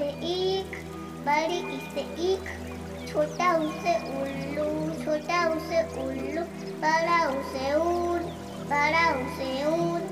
से ईख, बड़ी ई से ईख, छोटा ऊ से उल्लू, छोटा ऊ से उल्लू, बड़ा ऊ से ऊन, बड़ा ऊ से ऊन।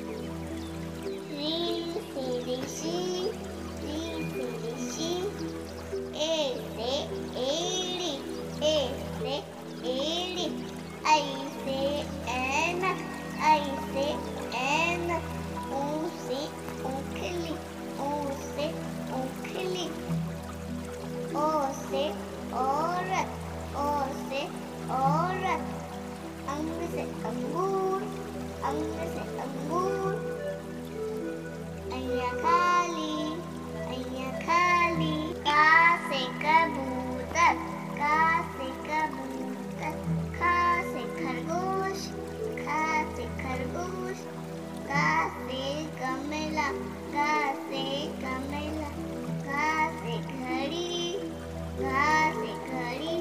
री से ऋषि, री से ऋषि, ए से एड़ी, ए से एड़ी, आई से ऐनक, आई से ऐनक, ऊ से ऊखली, ऊ से ऊखली, ओ से औरत, ओ से औरत, अंग से अंगूर, अंग से अंगूर। अय्या खाली, अय्या खाली, का से कबूतर, का से कबूतर, खा से खरगोश, खा से खरगोश, गा से गमला, गा से गमला, गा से घड़ी, गा से घड़ी।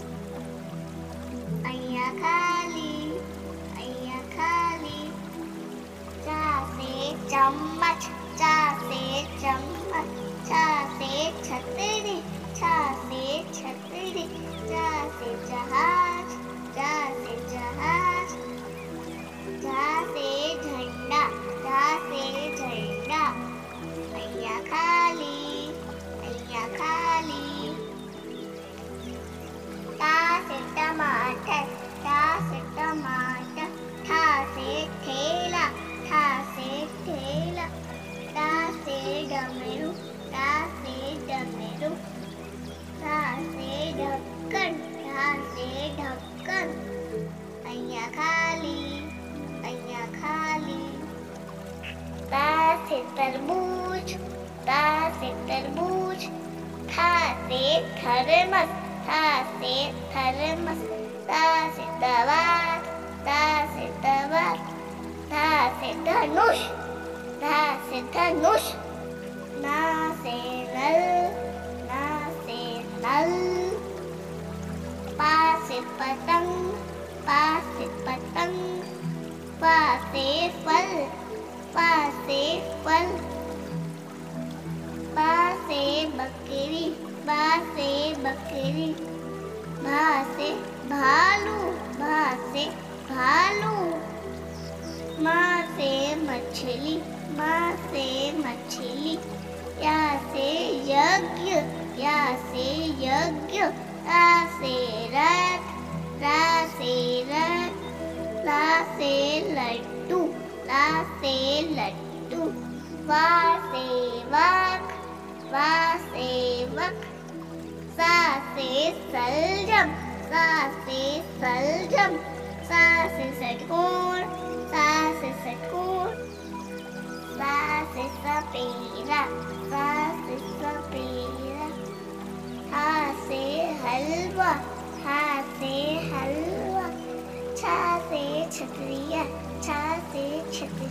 अय्या खाली, अय्या खाली, चा से चम्मच, चा से चम्मच, छा से छतरी, छा से छतरी, जा से जहाज, जा से जहाज, जा से झंडा, जा से झंडा। अय्या खाली, अय्या खाली, ता से टमाटर, ता से टमाटर, ठा से ठेला, ठा से ठेला, ता से डमरू, ता से डमरू, ता से ढक्कन, ता से ढक्कन। अय्या खाली, अय्या खाली, ता से तरबूज, ता से तरबूज, था से थर्मस, था से थर्मस, ता से तवार, ता से तवार, धा से धनुष, धा से धनुष। ना से नल, ना से नल, पा से पतंग, पा से पतंग, पा से फल, पा से फल, बा से बकरी, बा से बकरी, भा से भालू, भा से भालू, माँ से मछली, माँ से मछली, या से यज्ञ, या से यज्ञ, रा से रथ, रा से रथ, ला से लड्डू, ला से लड्डू, वा से वाक, वा से वक, सा से सलजम, सा से सलजम, सा से षटकोण, सा से षटकोण, सा से सपेरा, सा से सपेरा, हा से हलवा, हा से हलवा, छा से छतरिया, छा से छतरिया।